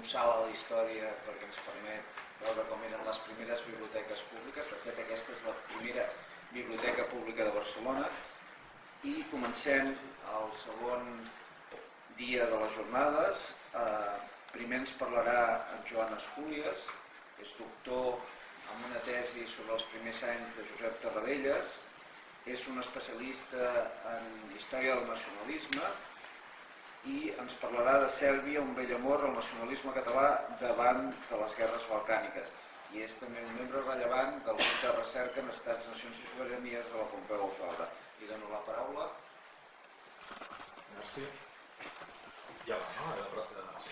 salt a la història perquè ens permet veure com eren les primeres biblioteques públiques. De fet, aquesta és la primera biblioteca pública de Barcelona. I comencem el segon dia de les jornades. Primer ens parlarà en Joan Escúlies, que és doctor amb una tesi sobre els primers anys de Josep Tarradellas. És un especialista en història del nacionalisme i ens parlarà de Sèrbia, un vell amor al nacionalisme català davant de les guerres balcàniques. I és també un membre rellevant del grup de recerca en Estats, Nacions i Sobiranies de la Pompeu Fabra. Li dono la paraula. Merci. Ja va, no?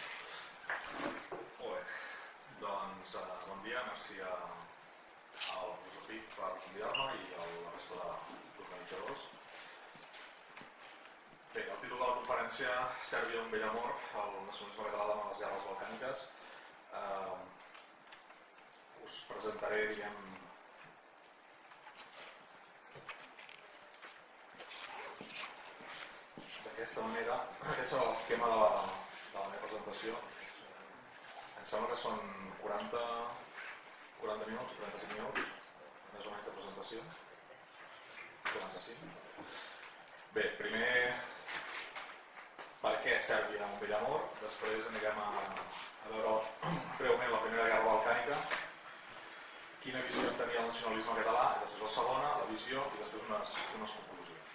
Molt bé. Doncs bon dia, merci al professor Pip per convidar-me i a la resta d'organitzadors. Bé, el títol de la conferència, Sèrbia, un vell amor al nacionalisme català davant les guerres balcàniques. Us presentaré, d'aquesta manera. Aquest serà l'esquema de la meva presentació. Em sembla que són 40 minuts, 45 minuts, més o menys de presentació. 45. Bé, primer, per què Sèrbia un vell amor? Després anirem a veure breument la Primera Guerra Balcànica, quina visió en tenia el nacionalisme català, i després la segona, la visió, i després unes conclusions.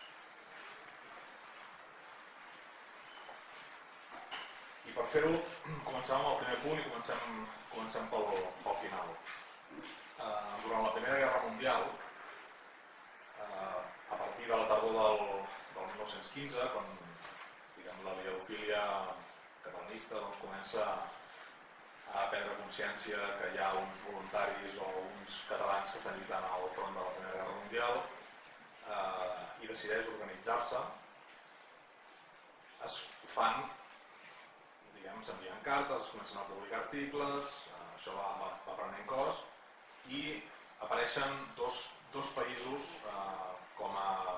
I per fer-ho, comencem amb el primer punt i comencem pel final. Durant la Primera Guerra Mundial, a partir de la tardor del 1915, quan la liadofília catalanista comença a prendre consciència que hi ha uns voluntaris o uns catalans que estan lluitant al front de la Primera Guerra Mundial i decideix organitzar-se. Es fan, s'envien cartes, es comencen a publicar articles, això va prenent cos i apareixen dos països com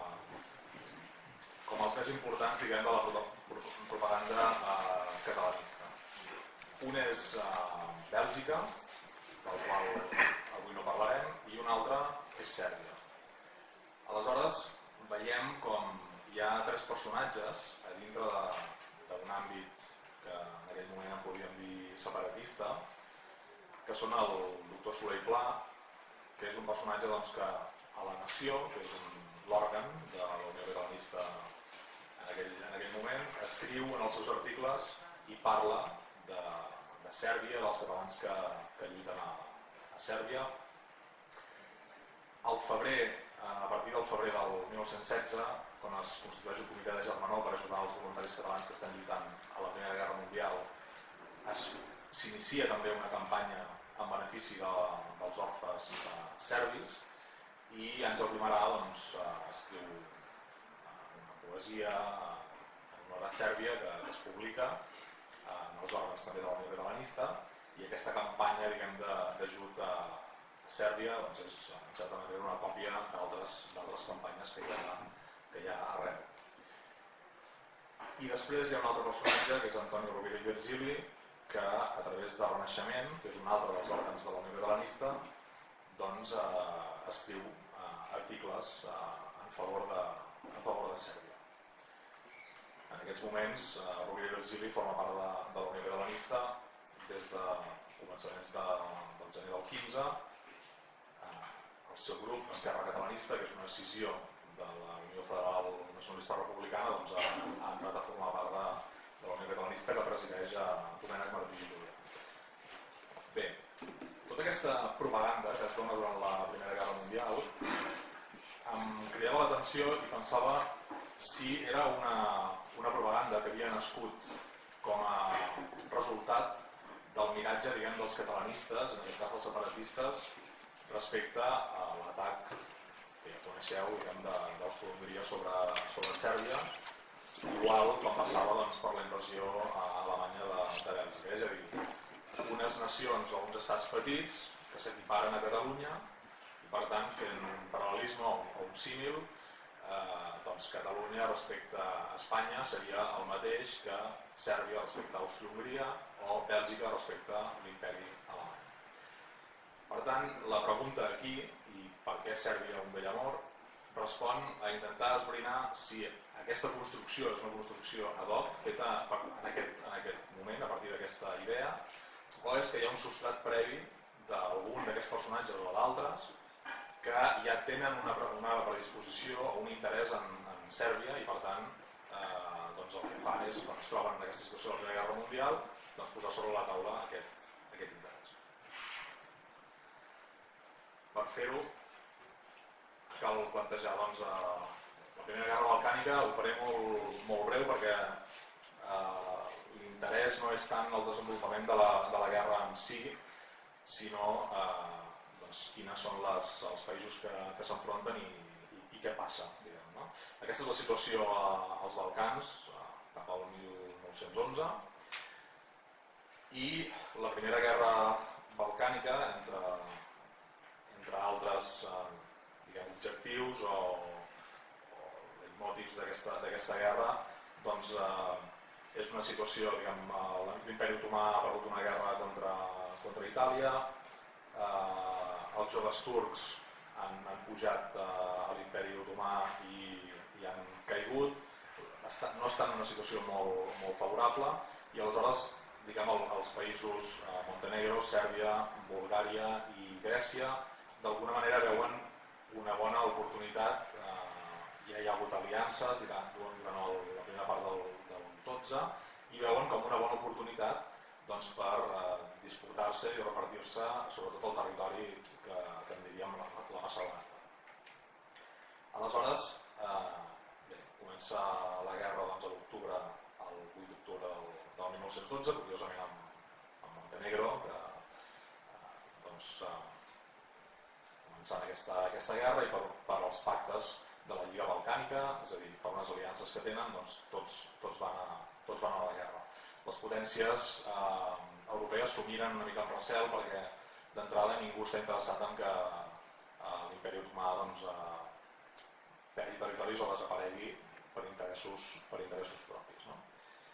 els més importants de la propaganda catalanista. Un és Bèlgica, del qual avui no parlarem, i un altre és Sèrbia. Aleshores, veiem com hi ha tres personatges a dintre d'un àmbit que en aquell moment en podríem dir separatista, que són el doctor Soler i Pla, que és un personatge que a La Nació, que és l'òrgan de la Unió Catalanista en aquell moment, escriu en els seus articles i parla de Sèrbia, dels catalans que lluiten a Sèrbia. A partir del febrer del 1916, quan es constitueix un comitè de germanor per ajudar els voluntaris catalans que estan lluitant a la Primera Guerra Mundial, s'inicia també una campanya en benefici dels orfes serbis i Àngel Guimerà escriu una poesia en honor a Sèrbia que es publica en els òrgans també de la Unió Catalanista, i aquesta campanya d'ajut a Sèrbia és en certa manera una còpia d'altres campanyes que hi ha arreu. I després hi ha un altre personatge que és Antonio Rovira i Virgili, que a través del Renaixement, que és un altre dels òrgans de la Unió Catalanista, escriu articles en favor de Sèrbia. En aquests moments, Rovira i Virgili forma part de la Unió Catalanista des de començaments del gener del 15. El seu grup, Esquerra Catalanista, que és una escissió de la Unió Federal Nacionalista Republicana, ha entrat a formar part de la Unió Catalanista, que presideix Domènec Martí i Llull. Bé, tota aquesta propaganda que es dona durant la Primera Guerra Mundial em cridava l'atenció i pensava si era una propaganda que havia nascut com a resultat del miratge dels catalanistes, en aquest cas dels separatistes, respecte a l'atac que ja coneixeu dels Flandria sobre Sèrbia, igual com passava per la invasió alemanya de Bèlgica. És a dir, unes nacions o uns estats petits que s'equiparen a Catalunya i per tant fent un paral·lelisme o un símil doncs Catalunya respecte a Espanya seria el mateix que Sèrbia respecte a Àustria-Hongria o Bèlgica respecte a l'imperi alemany. Per tant, la pregunta aquí, i per què Sèrbia un vell amor, respon a intentar esbrinar si aquesta construcció és una construcció ad hoc feta en aquest moment, a partir d'aquesta idea, o és que hi ha un substrat previ d'algun d'aquests personatges o d'altres que ja tenen una predisposició o un interès en Sèrbia i per tant doncs el que fan és, quan es troben en aquesta situació de la Primera Guerra Mundial, doncs posar sobre la taula aquest interès. Per fer-ho cal plantejar doncs, la Primera Guerra Balcànica, ho faré molt breu perquè l'interès no és tant el desenvolupament de la guerra en si, sinó doncs, quines són els països que s'enfronten i què passa. Diguem, no? Aquesta és la situació als Balcans cap al 1911 i la Primera Guerra Balcànica, entre altres objectius o motius d'aquesta guerra, doncs, és una situació, l'imperi otomà ha perdut una guerra contra Itàlia, els joves turcs han pujat a l'imperi otomà i han caigut, no estan en una situació molt favorable i aleshores els països Montenegro, Sèrbia, Bulgària i Grècia d'alguna manera veuen una bona oportunitat, ja hi ha hagut aliances durant la primera part del 12 i veuen com una bona oportunitat doncs, per disputar-se i repartir-se sobretot el territori que en diríem la Macedònia. Aleshores, comença la guerra doncs, a l'octubre, el 8 d'octubre del 1912, curiosament amb Montenegro, que doncs, començant aquesta guerra i per als pactes de la Lliga Balcànica, és a dir, per unes aliances que tenen, doncs, tots van a la guerra. Les potències europees s'ho miren una mica amb recel perquè d'entrada ningú està interessat en que l'imperi otomà doncs, perdi territoris o desaparegui per interessos propis. No?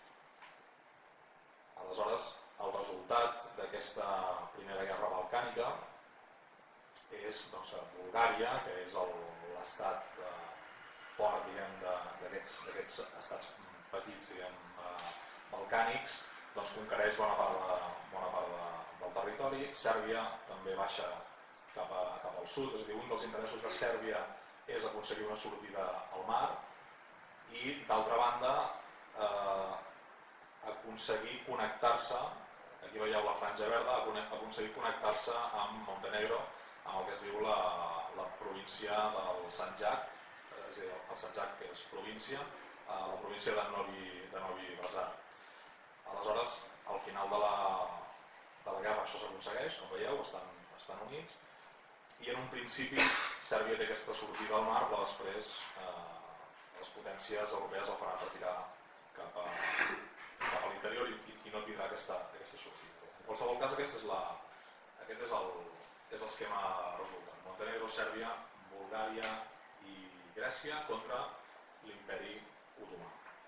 Aleshores, el resultat d'aquesta Primera Guerra Balcànica és doncs, Bulgària, que és l'estat fort d'aquests estats petits balcànics, doncs conquereix bona part del territori. Sèrbia també baixa cap al sud, és a dir, un dels interessos de Sèrbia és aconseguir una sortida al mar i, d'altra banda, aconseguir connectar-se, aquí veieu la franja verda, aconseguir connectar-se amb Montenegro, amb el que es diu la província del Sandžak, és a dir, el Sandžak que és província, la província de Novi Pazar. Aleshores, al final de la guerra això s'aconsegueix, com veieu, estan units, i en un principi Sèrbia té aquesta sortida al mar, però després les potències europees el faran retirar cap a l'interior i no tindrà aquesta sortida. En qualsevol cas, aquest és l'esquema resultant. Montenegro, Sèrbia, Bulgària i Grècia contra l'imperi otomà.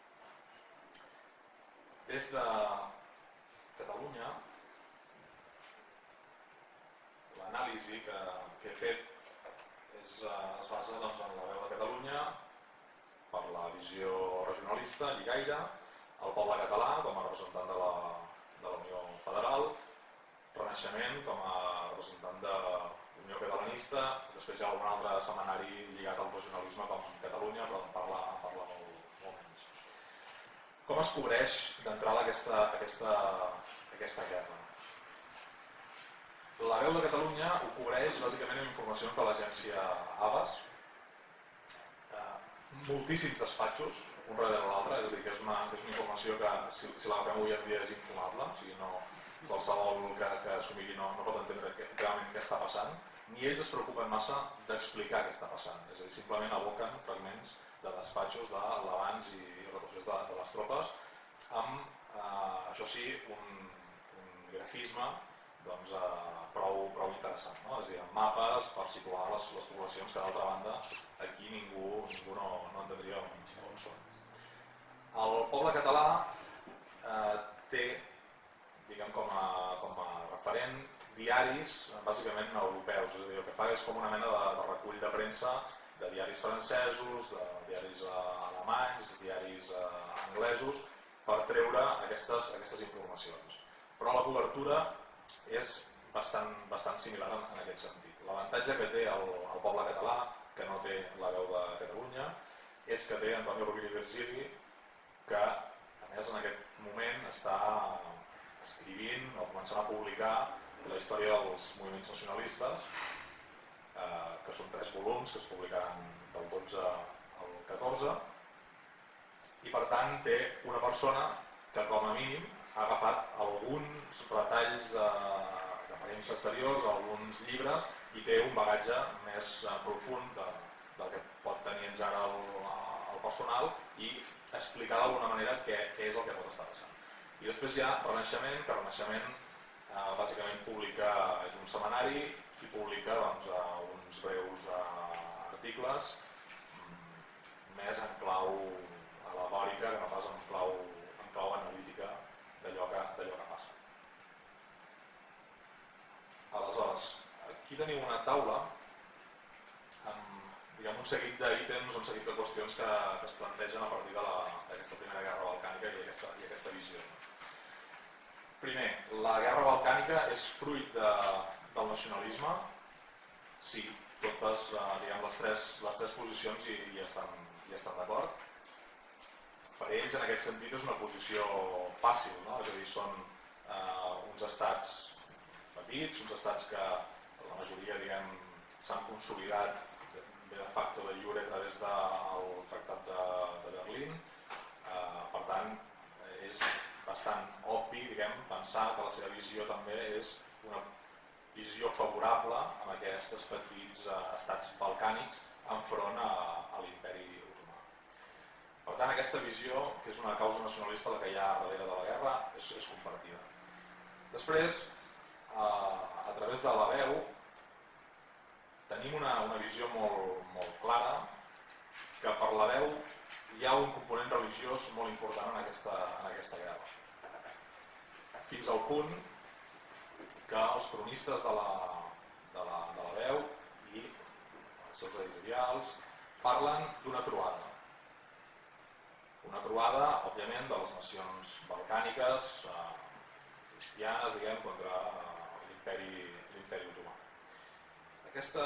Des de Catalunya, l'anàlisi que he fet es basa doncs, en la veu de Catalunya per la visió regionalista, lligaire, el poble català com a representant de la Unió Federal, Renaixement com a representant de l'Unió Catalanista, després hi ha algun altre setmanari lligat al regionalisme com Catalunya, però en parla molt menys. Com es cobreix d'entrada aquesta guerra? La veu de Catalunya ho cobreix bàsicament amb informacions de l'agència ABAS, moltíssims despatxos, un darrere l'altre, és a dir, que és una informació que si l'agafem avui en dia és infumable, o sigui, qualsevol que s'ho miri no pot entendre realment què està passant, ni ells es preocupen massa d'explicar què està passant, és a dir, simplement aboquen fragments de despatxos de l'abans i retrocés de les tropes amb, això sí, un grafisme prou interessant, no? És a dir, amb mapes per situar les poblacions que d'altra banda aquí ningú no entendria on són. El poble català té, diguem, com a referent diaris bàsicament europeus, és a dir, el que fa és com una mena de recull de premsa de diaris francesos, de diaris alemanys, diaris anglesos, per treure aquestes informacions. Però la cobertura és bastant similar en aquest sentit. L'avantatge que té el poble català, que no té la veu de Catalunya, és que té Antoni Rovira i Virgili, que a més en aquest moment està escrivint o començant a publicar la història dels moviments nacionalistes, que són 3 volums que es publicaran del 12 al 14, i per tant té una persona que com a mínim ha agafat alguns retalls d'aparença exteriors, alguns llibres, i té un bagatge més profund del que pot tenir ara el personal i explicar d'alguna manera què és el que pot estar passant. I després hi ha Renaixement, que Renaixement bàsicament és un setmanari i publica uns breus articles més en clau al·legòrica que no pas en clau analítica d'allò que passa. Aleshores, aquí teniu una taula amb un seguit d'ítems, un seguit de qüestions que es plantegen a partir d'aquesta Primera Guerra Balcànica i aquesta visió. Primer, la Guerra Balcànica és fruit del nacionalisme? Sí, totes les tres posicions hi estan d'acord. Per ells, en aquest sentit, és una posició fàcil, no? És a dir, són uns estats petits, uns estats que la majoria s'han consolidat de facto de jure a través del Tractat de Berlín. Per tant, és bastant obvi pensar que la seva visió també és una visió favorable a aquests petits estats balcànics enfront a l'imperi otomà. Per tant, aquesta visió, que és una causa nacionalista la que hi ha darrere de la guerra, és compartida. Després, a través de la veu, tenim una visió molt clara que per la veu hi ha un component religiós molt important en aquesta guerra. Fins al punt que els cronistes de la veu i els seus editorials parlen d'una croada. Una croada, òbviament, de les nacions balcàniques, cristianes, contra l'imperi otomà. Aquesta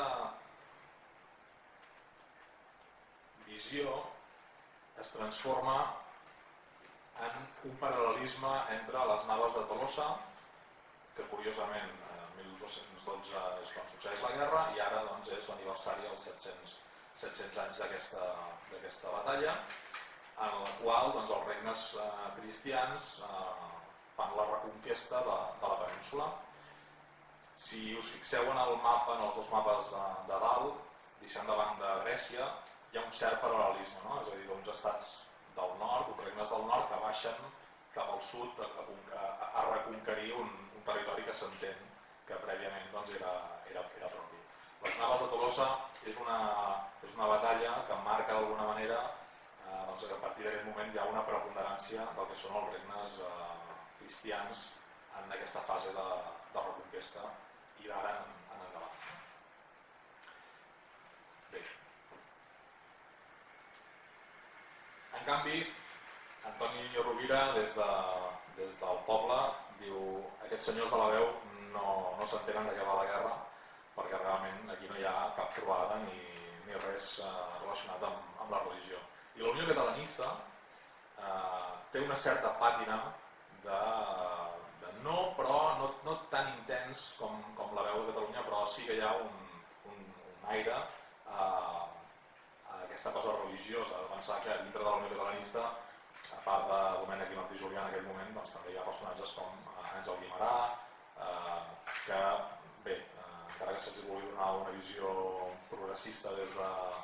visió es transforma en un paral·lelisme entre les naves de Tolosa, que curiosament en 1212 és quan succeeix la guerra, i ara és l'aniversari dels 700 anys d'aquesta batalla, en la qual els regnes cristians fan la reconquesta de la península. Si us fixeu en el mapa, en els dos mapes de dalt, deixant de banda Grècia, hi ha un cert paral·lelisme, no? És a dir, uns estats del nord, uns regnes del nord que baixen cap al sud a reconquerir un territori que s'entén que prèviament era propi. Les naves de Tolosa és una batalla que marca d'alguna manera que a partir d'aquest moment hi ha una preponderància del que són els regnes cristians en aquesta fase de reconquesta i d'ara en endavant. Bé. En canvi, Antoni Rovira, des del poble, diu: aquests senyors de la veu no s'entenen de què va la guerra, perquè realment aquí no hi ha cap trobada ni res relacionat amb la religió. I la Unió Catalanista té una certa pàtina de no, però no tan intens com la veu de Catalunya, però sí que hi ha un aire a aquesta cosa religiosa, de pensar que dintre de la Unió Catalanista, a part de Domènec i Martí Julià en aquell moment, també hi ha personatges com Àngel Guimerà, que bé, encara que se'ls vulgui donar una visió progressista des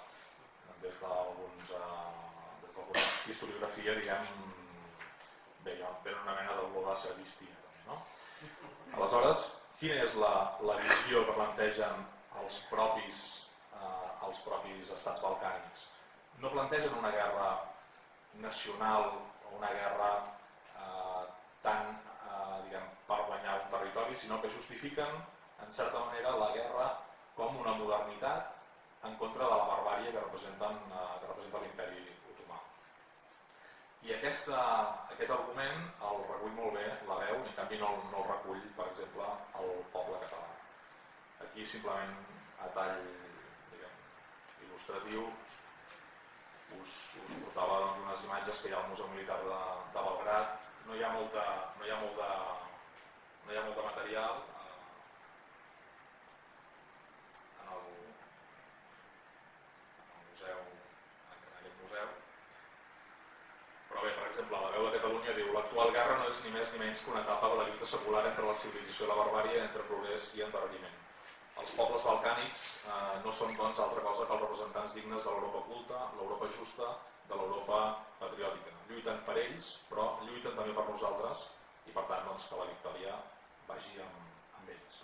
d'alguna historiografia, bé, tenen una mena de l'audacia distinta. Aleshores, quina és la visió que plantegen els propis estats balcànics? No plantegen una guerra nacional o una guerra tant per guanyar un territori, sinó que justifiquen en certa manera la guerra com una modernitat en contra de la barbàrie que representa l'imperi otomà. I aquest argument el recull molt bé la veu, i en canvi no el recull, per exemple, el poble català. Aquí simplement a tall il·lustratiu us portava unes imatges que hi ha al Museu Militar de Belgrad. No hi ha molt de material en aquest museu. Però bé, per exemple, la veu de Catalunya diu: l'actual guerra no és ni més ni menys que una etapa de la lluita secular entre la civilització i la barbàrie, entre progrés i endarreriment. Els pobles balcànics no són, doncs, altra cosa que els representants dignes de l'Europa culta, l'Europa justa, de l'Europa patriòtica. Lluiten per ells, però lluiten també per nosaltres, i per tant, doncs, que la victòria vagi amb ells.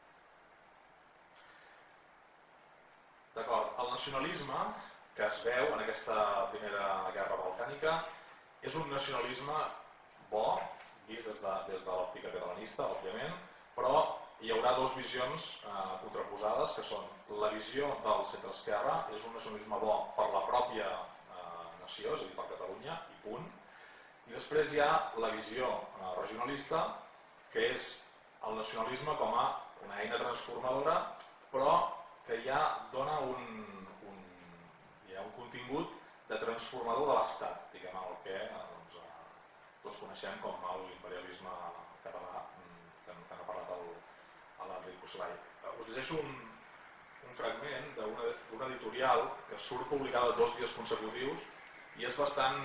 D'acord, el nacionalisme que es veu en aquesta primera guerra balcànica és un nacionalisme bo, vist des de l'òptica catalanista, òbviament, però hi haurà dues visions contraposades, que són la visió del centre-esquerra, és un nacionalisme bo per la pròpia nació, és a dir, per Catalunya, i punt. I després hi ha la visió regionalista, que és el nacionalisme com a una eina transformadora, però que ja dona un contingut de transformador de l'Estat, diguem, el que tots coneixem com l'imperialisme català, que n'ha parlat l'Enric Coslay. Us llegeixo un fragment d'una editorial que surt publicada 2 dies consecutius i és bastant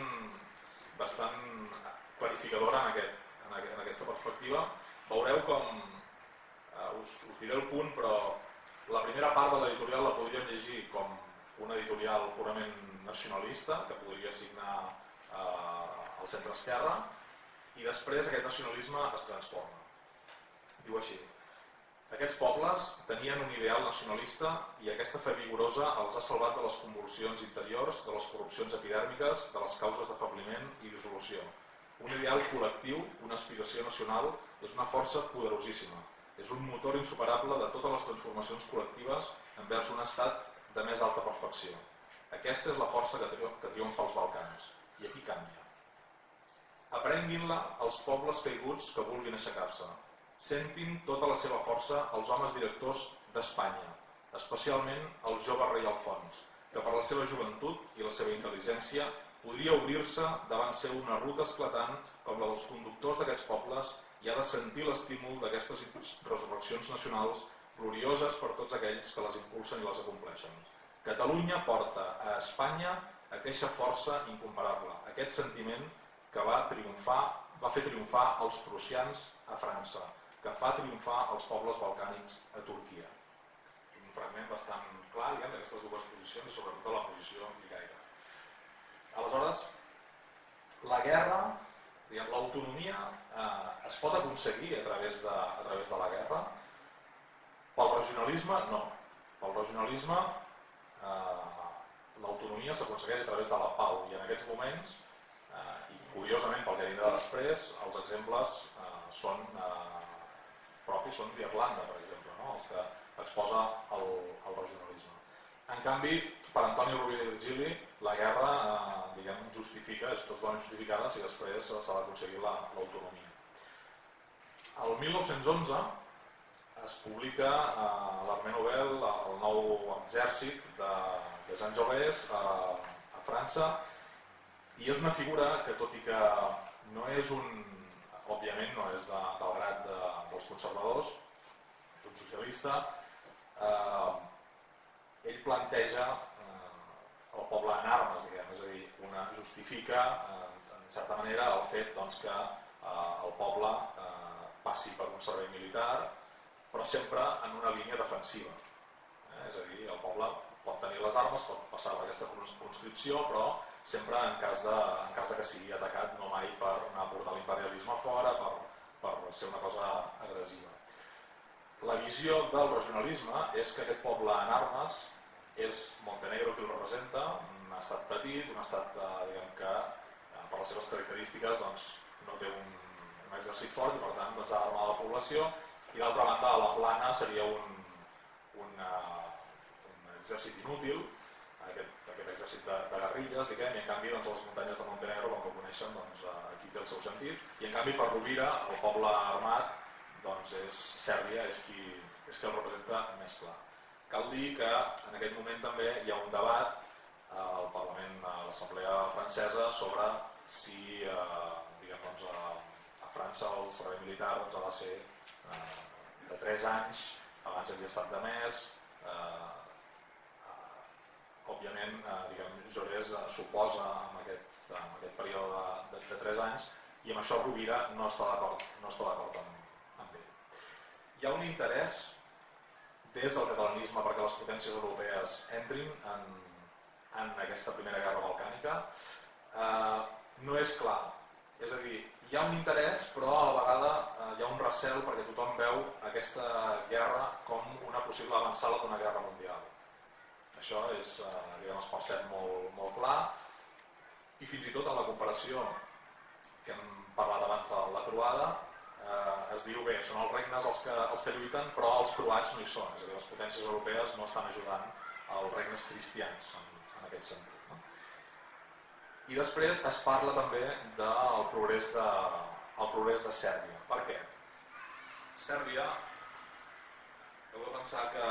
clarificadora en aquesta perspectiva. Veureu com, us diré el punt, però la primera part de l'editorial la podríem llegir com una editorial purament nacionalista, que podria signar el centre-esquerra, i després aquest nacionalisme es transforma. Diu així: aquests pobles tenien un ideal nacionalista i aquesta fe vigorosa els ha salvat de les convulsions interiors, de les corrupcions epidèrmiques, de les causes d'afebliment i dissolució. Un ideal col·lectiu, una aspiració nacional, és una força poderosíssima. És un motor insuperable de totes les transformacions col·lectives envers un estat de més alta perfecció. Aquesta és la força que triomfa als Balcans. I aquí canvia. Aprenguin-la els pobles caiguts que vulguin aixecar-se. Sentin tota la seva força els homes directors d'Espanya, especialment el jove rei Alfons, que per la seva joventut i la seva intel·ligència podria obrir-se davant seu una ruta esclatant com la dels conductors d'aquests pobles i ha de sentir l'estímul d'aquestes resurreccions nacionals glorioses per tots aquells que les impulsen i les acompleixen. Catalunya porta a Espanya aquesta força incomparable, aquest sentiment que va fer triomfar els prussians a França, que fa triomfar els pobles balcànics a Turquia. Un fragment bastant clar d'aquestes dues posicions i sobretot la posició lligaire. Aleshores, la guerra, l'autonomia es pot aconseguir a través de la guerra. Pel regionalisme, no. Pel regionalisme, l'autonomia s'aconsegueix a través de la pau i en aquests moments, i curiosament pel que vindrà després, els exemples són propis, són d'Irlanda, per exemple, els que exposa el regionalisme. En canvi, per Antoni Rovira i Virgili, la guerra justifica, és totalment justificada si després s'ha d'aconseguir l'autonomia. El 1911 es publica a l'Armée Nouvelle, el nou exèrcit de Jean Jaurès a França, i és una figura que, tot i que no és òbviament no és del grat dels conservadors, d'un socialista, ell planteja el poble en armes, és a dir, justifica en certa manera el fet que el poble passi per un servei militar, però sempre en una línia defensiva. És a dir, el poble pot tenir les armes, pot passar per aquesta conscripció, però sempre en cas que sigui atacat, no mai per anar a portar l'imperialisme fora, per ser una cosa agressiva. La visió del regionalisme és que aquest poble en armes és Montenegro qui el representa, un estat petit, un estat que per les seves característiques no té un exèrcit fort i per tant ha d'armar la població, i d'altra banda a la plana seria un exèrcit inútil, aquest exèrcit de guerrilles, i en canvi a les muntanyes de Montenegro, com que ho coneixen, aquí té el seu sentit, i en canvi per Rovira el poble armat és Sèrbia, és qui el representa més clar. Cal dir que en aquest moment també hi ha un debat al Parlament, a l'Assemblea francesa, sobre si a França el servei militar ha de ser de 3 anys, abans havia estat de més. Òbviament, Jaurès s'oposa en aquest període de 3 anys, i amb això Rovira no està d'acord amb ell. Hi ha un interès des del catalanisme perquè les potències europees entrin en aquesta primera guerra balcànica. No és clar, és a dir, hi ha un interès però a la vegada hi ha un recel perquè tothom veu aquesta guerra com una possible avançada d'una guerra mundial. Això es percep molt clar, i fins i tot en la comparació que hem parlat abans de la croada es diu bé, són els regnes els que lluiten, però els croats no hi són, és a dir, les potències europees no estan ajudant als regnes cristians en aquest sentit. I després es parla també del progrés de Sèrbia. Per què? Sèrbia, heu de pensar que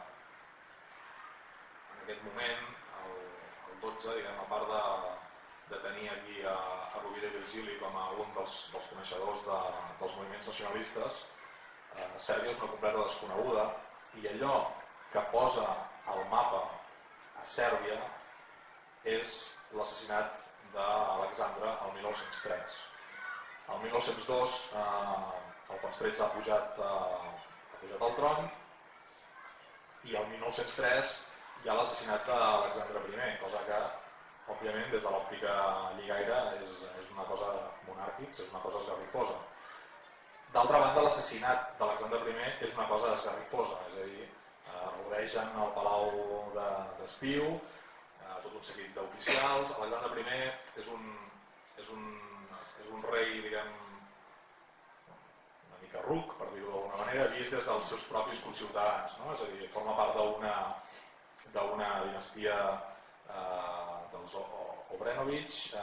en aquest moment, el 12, a part de tenir aquí a Rovira i Virgili com a un dels coneixedors dels moviments nacionalistes, Sèrbia és una completa desconeguda, i allò que posa al mapa a Sèrbia és l'assassinat d'Alexandre el 1903. El 1902 Alfons XIII ha pujat al tron, i el 1903 hi ha l'assassinat d'Alexandre I, cosa que òbviament des de l'òptica lligaire és una cosa monàrquica, és una cosa esgarrifosa. D'altra banda, l'assassinat d'Alexandre I és una cosa esgarrifosa, és a dir, rodegen el palau d'estiu, tot un seguit d'oficials. Alexandre I és un rei, una mica ruc, per dir-ho d'alguna manera, vist des dels seus propis conciutadans, no? És a dir, forma part d'una dinastia dels Obrenović.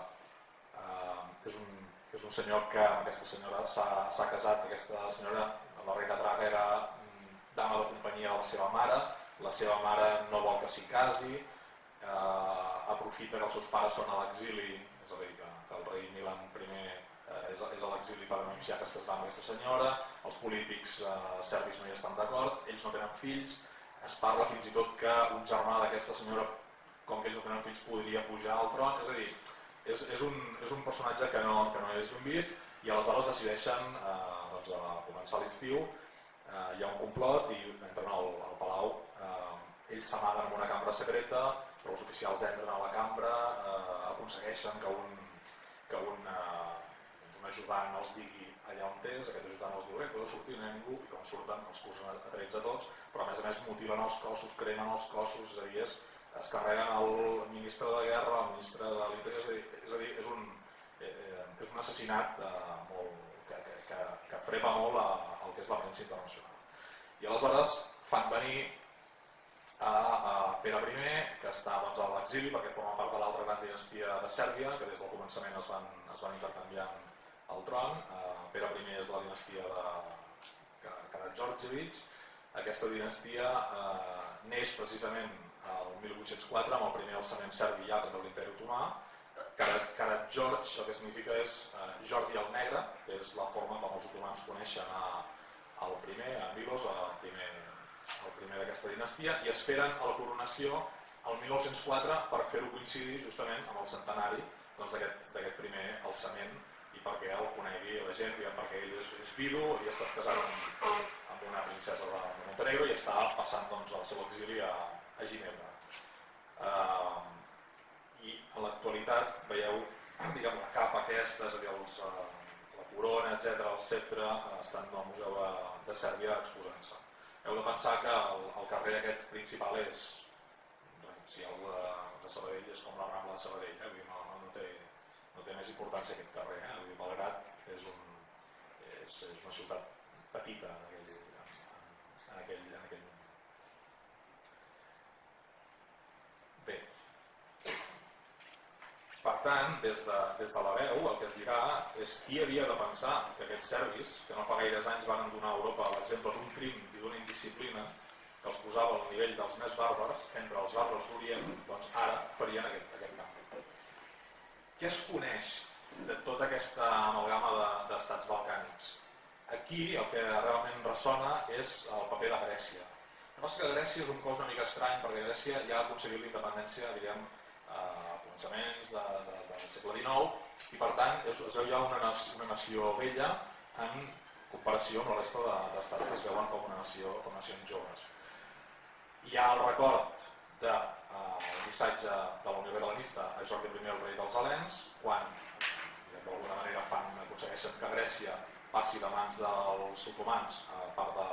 És un senyor que amb aquesta senyora s'ha casat. Aquesta senyora, la reina Draga, era dama de companyia de la seva mare no vol que s'hi casi, aprofita que els seus pares són a l'exili, és a dir, que el rei Milan I és a l'exili per anunciar que es casarà amb aquesta senyora. Els polítics serbis no hi estan d'acord, ells no tenen fills. Es parla fins i tot que un germà d'aquesta senyora, com que ells no tenen fills, podria pujar al tron. És a dir, és un personatge que no és ben vist, i aleshores decideixen, a començar l'estiu, hi ha un complot i entren al palau. Ells s'amaguen en una cambra secreta, però els oficials entren a la cambra, aconsegueixen que un ajudant els digui allà on és, aquest ajudant els diu que no sortir ningú, i quan surten els cursen a trets a tots, però a més mutilen els cossos, cremen els cossos, és a dir, es carreguen el ministre de guerra, el ministre de l'interior, és a dir, és un assassinat que frepa molt el que és la premsa internacional. I aleshores fan venir a Pere I, que està a l'exili perquè forma part de l'altra gran dinastia de Sèrbia, que des del començament es van intercanviant el tron. Pere I és la dinastia de Karađorđević. Aquesta dinastia neix precisament el 1804 amb el primer alçament serbi ja de l'Imperi Otomà. Karađorđ el que significa és Jordi el Negre, que és la forma com els otomans coneixen al primer, a Milos, el primer d'aquesta dinastia, i esperen a la coronació el 1904 per fer-ho coincidir justament amb el centenari d'aquest primer alçament, i perquè el conegui la gent, perquè ell és vidu, havia estat casat amb una princesa de Montenegro i està passant el seu exili a Ginebra. I en l'actualitat veieu la capa aquesta, és a dir, la corona, etc., el sceptre, estan al Museu de Sèrbia exposant-se. Heu de pensar que el carrer aquest principal és, si hi ha algú de Sabadell, és com la Rambla de Sabadell, no té més importància aquest carrer. Belgrad és una ciutat petita en aquell moment. Bé, per tant, des de la veu el que es dirà és qui havia de pensar que aquests serbis, que no fa gaires anys van donar a Europa l'exemple d'un crim i d'una indisciplina que els posava al nivell dels més bàrbars, entre els bàrbars d'Orient, doncs ara farien aquest canvi. Què es coneix de tota aquesta amalgama d'estats balcànics? Aquí el que realment ressona és el paper de Grècia. El que passa que Grècia és un cos una mica estrany perquè Grècia ja ha aconseguit la independència, diguem, a començaments del segle XIX i per tant es veu ja una nació vella en comparació amb la resta d'estats que es veuen com nacions joves. Hi ha el record del missatge de la Unió Catalanista a Jordi I, el rei dels Helens, quan d'alguna manera aconsegueixen que Grècia passi de mans dels otomans a part de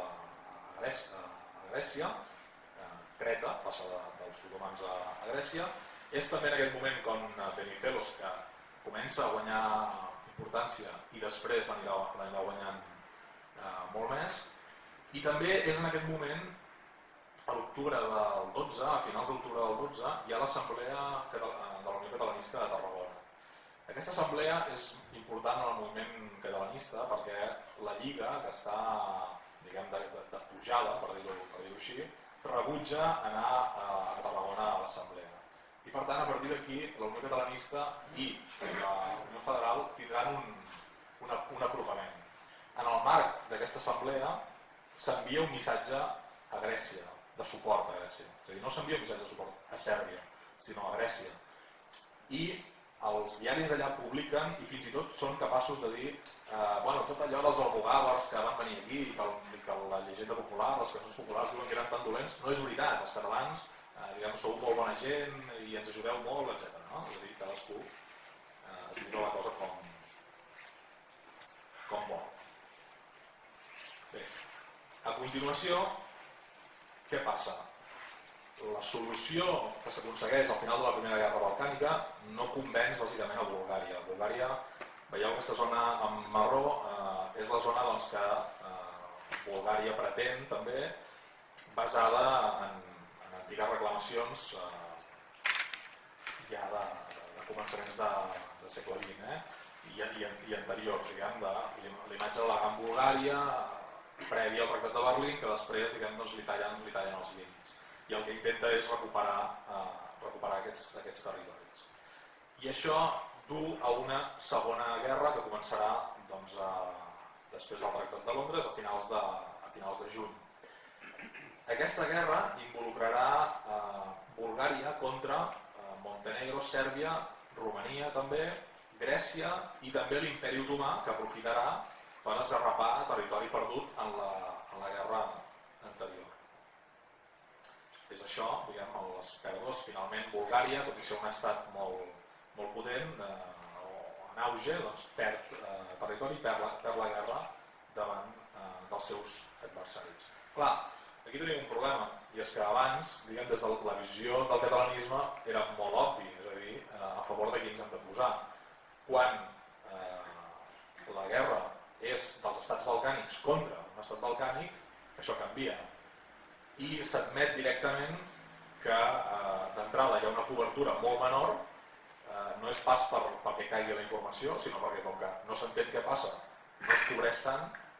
Grècia, Creta passa dels otomans a Grècia. És també en aquest moment com Venizelos, que comença a guanyar importància i després l'anirà guanyant molt més. I també és en aquest moment, a l'octubre del 12, a finals d'octubre del 12, hi ha l'Assemblea de la Unió Catalanista de Tarragona. Aquesta assemblea és important en el moviment catalanista perquè la Lliga, que està de pujada, per dir-ho així, rebutja anar a Tarragona a l'assemblea. I per tant, a partir d'aquí, la Unió Catalanista i la Unió Federal tindran un apropament. En el marc d'aquesta assemblea s'envia un missatge a Grècia, de suport a Grècia. És a dir, no s'envia un missatge de suport a Sèrbia, sinó a Grècia. I els diaris d'allà publiquen i fins i tot són capaços de dir tot allò dels almogàvers que van venir aquí i que la llegenda popular, les cançons populars diuen que eren tan dolents, no és veritat. Els catalans sou molt bona gent i ens ajudeu molt, etc. És a dir, cadascú es mira la cosa com vol. Bé, a continuació, què passa? La solució que s'aconsegueix al final de la Primera Guerra Balcànica no convenç bàsicament a Bulgària. Bulgària, veieu aquesta zona en marró, és la zona que Bulgària pretén també, basada en antigues reclamacions ja de començaments de segle XX i anteriors, diguem, de l'imatge de la Gran Bulgària prèvia al Tractat de Berlín, que després li tallen els límits. I el que intenta és recuperar aquests territoris. I això du a una segona guerra que començarà després del Tractat de Londres a finals de juny. Aquesta guerra involucrarà Bulgària contra Montenegro, Sèrbia, Romania també, Grècia i també l'Imperi Otomà, que aprofitarà per esgarrapar territori perdut en la guerra anterior. És això, diguem, les pèrdues. Finalment Bulgària, tot i ser un estat molt potent o en auge, perd territori, perd la guerra davant dels seus adversaris. Clar, aquí tenim un problema, i és que abans, diguem, des de la visió del catalanisme era molt obvi, és a dir, a favor de qui ens hem de posar. Quan la guerra és dels estats balcànics contra un estat balcànic, això canvia. I s'admet directament que d'entrada hi ha una cobertura molt menor, no és pas perquè caigui la informació, sinó perquè com que no s'entén què passa, no es cobreix tant.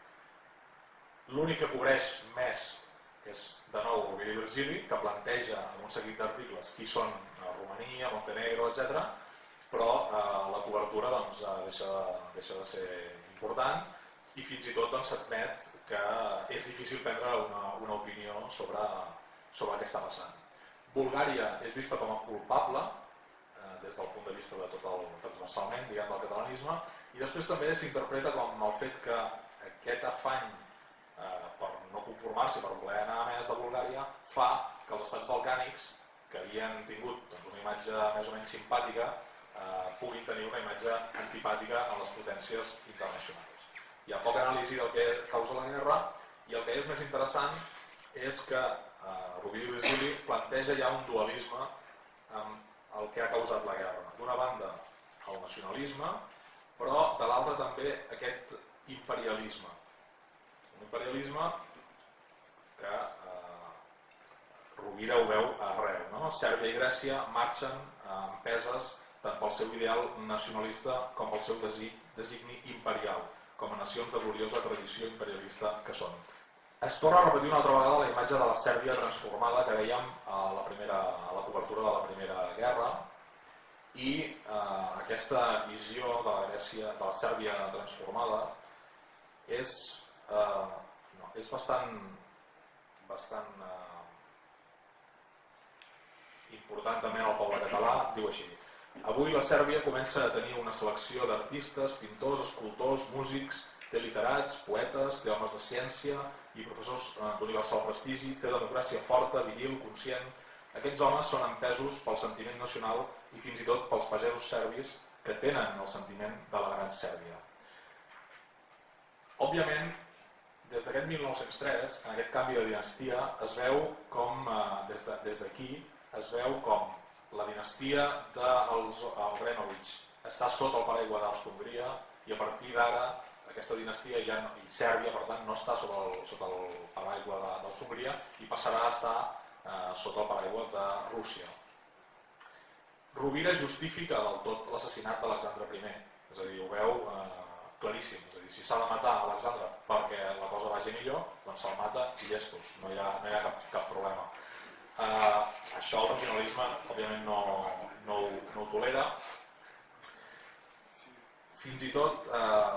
L'únic que cobreix més és, de nou, Rovira i Virgili, que planteja en un seguit d'articles qui són Romania, Montenegro, etc. Però la cobertura deixa de ser important i fins i tot s'admet que és difícil prendre una opinió sobre què està passant. Bulgària és vista com a culpable des del punt de vista de tot el transversalment, diguem, del catalanisme, i després també s'interpreta com el fet que aquest afany per no conformar-se, per voler anar a més de Bulgària, fa que els estats balcànics, que havien tingut una imatge més o menys simpàtica, puguin tenir una imatge antipàtica en les potències internacionals. hi ha poca anàlisi del que causa la guerra, i el que és més interessant és que Rovira i Virgili planteja ja un dualisme amb el que ha causat la guerra. D'una banda, el nacionalisme, però de l'altra també aquest imperialisme. Un imperialisme que Rovira ho veu arreu. No? Sèrbia i Grècia marxen empeses tant pel seu ideal nacionalista com pel seu designi imperial, com a nacions de gloriosa tradició imperialista que són. Es torna a repetir una altra vegada la imatge de la Sèrbia transformada que veiem a la cobertura de la Primera Guerra, i aquesta visió de la Grècia, de la Sèrbia transformada és bastant important també en el poble català. Diu així: avui la Sèrbia comença a tenir una selecció d'artistes, pintors, escultors, músics, té literats, poetes, té homes de ciència i professors d'universal prestigi, té democràcia forta, viril, conscient. Aquests homes són empesos pel sentiment nacional i fins i tot pels pagesos serbis que tenen el sentiment de la gran Sèrbia. Òbviament, des d'aquest 1903, en aquest canvi de dinastia, es veu com, des d'aquí, es veu com la dinastia dels Obrenović està sota el paraigua d'Àustria-Hongria, i a partir d'ara aquesta dinastia i Sèrbia, per tant, no està sota el paraigua d'Àustria-Hongria i passarà a estar sota el paraigua de Rússia. Rovira justifica del tot l'assassinat d'Alexandre I, és a dir, ho veu claríssim. És a dir, si s'ha de matar Alexandre perquè la cosa vagi millor, doncs se'l mata i llestos, no hi ha cap problema. Això el regionalisme òbviament no ho tolera. Fins i tot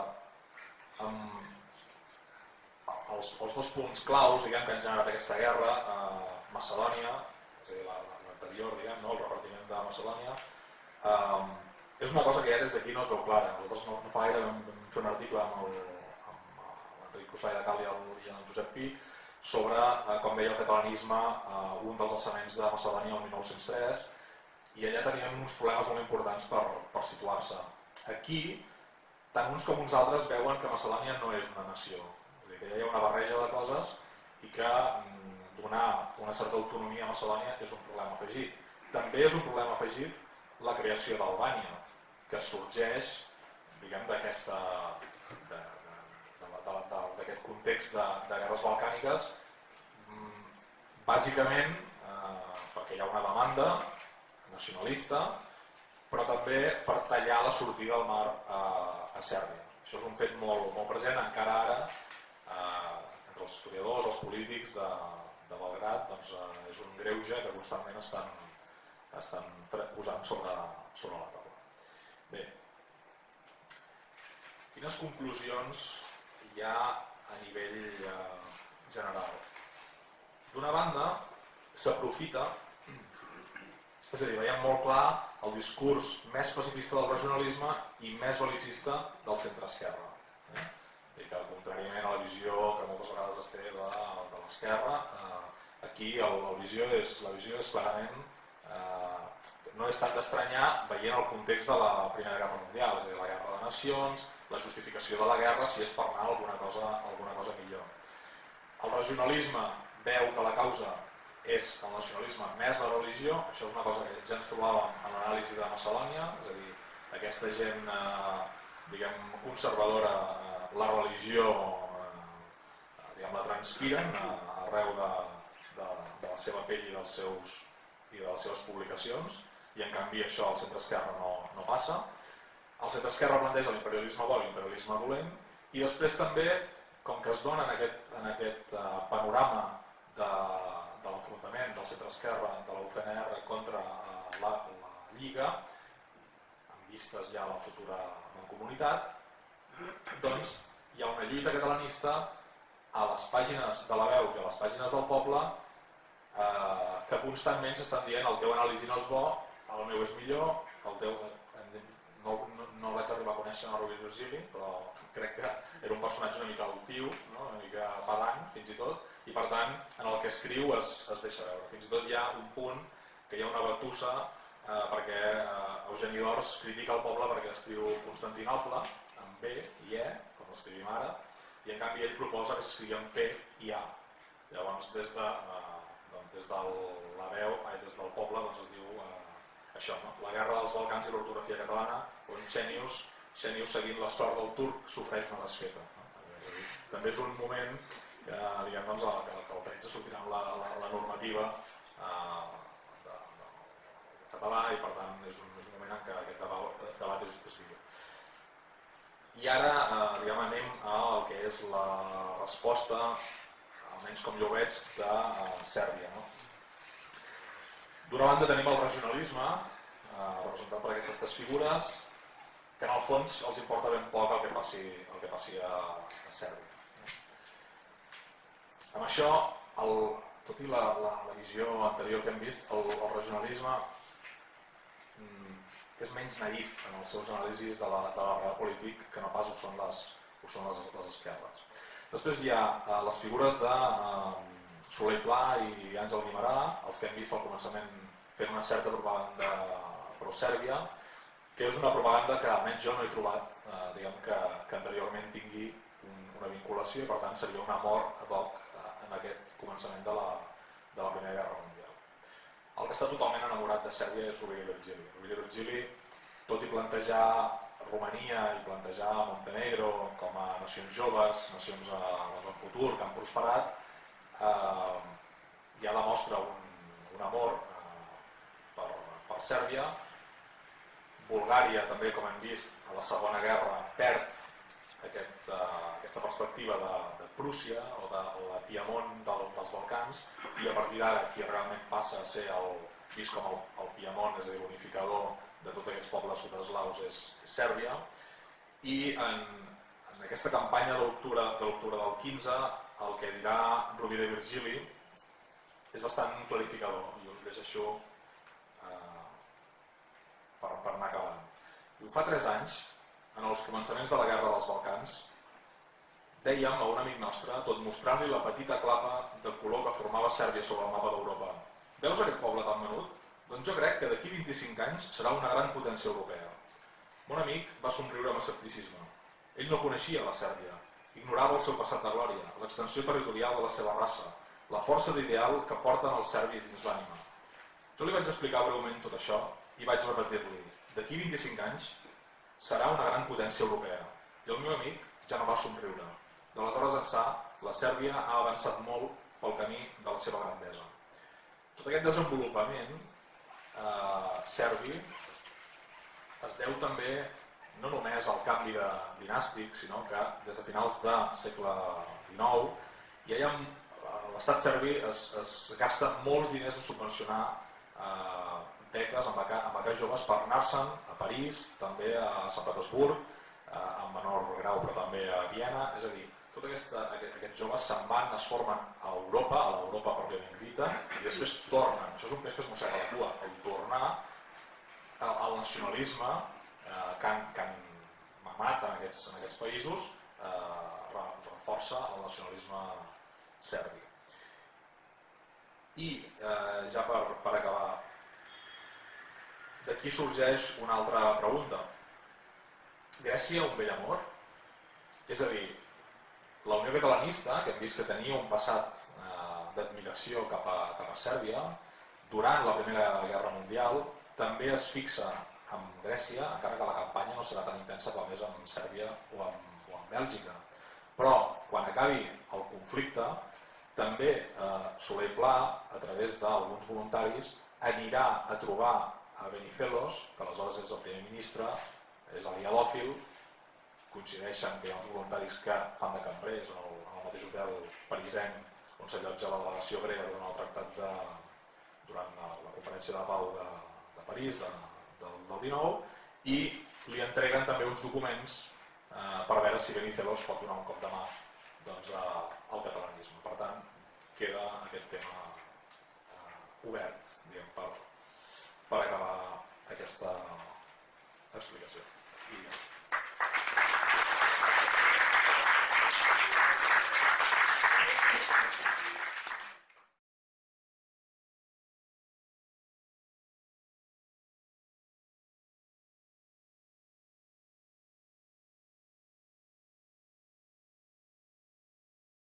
els dos punts claus que han generat aquesta guerra, Macedònia, és a dir, l'anterior, el repartiment de Macedònia, és una cosa que ja des d'aquí no es veu clara. Nosaltres no fa gaire vam fer un article amb l'Enric Cussà de Cal i el Josep Pi sobre com veia el catalanisme un dels alçaments de Macedònia el 1903, i allà teníem uns problemes molt importants per situar-se. Aquí, tant uns com uns altres veuen que Macedònia no és una nació, és a dir, que hi ha una barreja de coses i que donar una certa autonomia a Macedònia és un problema afegit. També és un problema afegit la creació d'Albània, que sorgeix d'aquest context de guerres balcàniques, bàsicament perquè hi ha una demanda nacionalista, però també per tallar la sortida al mar a Sèrbia. Això és un fet molt present encara ara entre els historiadors, els polítics de Belgrad. És un greuge que constantment estan posant sobre la taula. Bé, quines conclusions hi ha a nivell general? D'una banda, s'aprofita, és a dir, veiem molt clar el discurs més pacifista del regionalisme i més bel·licista del centre-esquerra. I que, contràriament a la visió que moltes vegades es té de l'esquerra, aquí la visió és clarament, no és tant d'estranyar veient el context de la Primera Guerra Mundial, és a dir, la Guerra de Nacions, la justificació de la guerra si és per anar a alguna cosa millor. El regionalisme veu que la causa és el nacionalisme més la religió. Això és una cosa que ja ens trobàvem en l'anàlisi de Macedònia, és a dir, aquesta gent conservadora, la religió la transpiren arreu de la seva pell i de les seves publicacions, i en canvi això al centre-esquerra no passa. El centre-esquerra planteja l'imperialisme bo i l'imperialisme dolent, i després també, com que es dona en aquest panorama de l'enfrontament del centre-esquerra de la UCNR contra la Lliga, amb vistes ja a la futura mancomunitat, doncs hi ha una lluita catalanista a les pàgines de La Veu i a les pàgines del Poble que constantment s'estan dient el teu anàlisi no és bo, el meu és millor, el teu... No vaig arribar a conèixer a Rovira i Virgili, però crec que era un personatge una mica altiu, una mica pedant fins i tot, i per tant en el que escriu es deixa veure. Fins i tot hi ha un punt que hi ha una batussa perquè Eugeni d'Ors critica el Poble perquè escriu Constantinoble amb B i E, com l'escrivim ara, i en canvi ell proposa que s'escrigui en P i A. Llavors des del poble es diu això, la guerra dels Balcans i l'ortografia catalana, on Xènius seguint la sort del turc sofreix una desfeta. També és un moment que el 13 sortirà amb la normativa català i per tant és un moment en què aquest debat és viu. I ara anem al que és la resposta, almenys com jo ho veig, de Sèrbia. D'una banda tenim el regionalisme, representat per aquestes tres figures, que en el fons els importa ben poc el que passi a Sèrbia. Amb això, tot i la visió anterior que hem vist, el regionalisme és menys naïf en els seus anàlisis de la real polític que no pas ho són les esquerres. Després hi ha les figures de Soler i Pla i Àngel Guimerà, els que hem vist al començament fent una certa propaganda pro-Sèrbia, que és una propaganda que almenys jo no he trobat que anteriorment tingui una vinculació i per tant seria una mort ad hoc en aquest començament de la Primera Guerra Mundial. El que està totalment enamorat de Sèrbia és Rovira i Virgili. Rovira i Virgili, tot i plantejar Romania i plantejar Montenegro com a nacions joves, nacions en el futur que han prosperat, ja demostra un amor per Sèrbia. Bulgària també, com hem vist, a la Segona Guerra perd aquesta perspectiva de Prússia o de la Piemont dels Balcans i a partir d'ara qui realment passa a ser vist com el Piemont, és a dir, l'unificador de tots aquests pobles sud-eslaus és Sèrbia. I en aquesta campanya d'octubre del 15 el que dirà Rovira i Virgili és bastant clarificador i us llegeixo per anar acabant. Fa 3 anys, en els començaments de la Guerra dels Balcans, dèiem a un amic nostre, tot mostrant-li la petita clapa de color que formava Sèrbia sobre el mapa d'Europa: veus aquest poble tan menut? Doncs jo crec que d'aquí 25 anys serà una gran potència europea. Mon amic va somriure amb escepticisme. Ell no coneixia la Sèrbia, ignorava el seu passat de glòria, l'extensió territorial de la seva raça, la força d'ideal que porten els serbis dins l'ànima. Jo li vaig explicar breument tot això i vaig repetir-li: d'aquí 25 anys serà una gran potència europea. I el meu amic ja no va somriure. D'aleshores ençà, la Sèrbia ha avançat molt pel camí de la seva grandesa. Tot aquest desenvolupament serbi es deu també no només al canvi dinàstic, sinó que des de finals del segle XIX l'estat serbi es gasta molts diners en subvencionar beques amb beques joves per anar-se'n a París, també a Sant Petersburg, en menor grau però també a Viena. És a dir, tots aquests joves se'n van, es formen a Europa, a l'Europa pròpiament dita, i després tornen. Això és un peix que es mossega la cua. El tornar al nacionalisme que han mamat en aquests països reforça el nacionalisme serbi. I ja per acabar, d'aquí sorgeix una altra pregunta. Grècia, un vell amor? És a dir, la Unió Catalanista, que hem vist que tenia un passat d'admiració cap a Sèrbia, durant la Primera Guerra Mundial, també es fixa en Grècia, encara que la campanya no serà tan intensa com és amb Sèrbia o amb Bèlgica. Però, quan acabi el conflicte, també Soler i Pla, a través d'alguns voluntaris, anirà a trobar a Venizelos, que aleshores és el primer ministre, és aliadòfil, coincideixen que hi ha uns voluntaris que fan de cambrers en el mateix hotel parisenc on s'allotja la delegació grega durant el tractat durant la conferència de pau de París del 19, i li entreguen també uns documents per veure si Venizelos pot donar un cop de mà al catalanisme. Per tant, queda aquest tema obert per acabar aquesta explicació.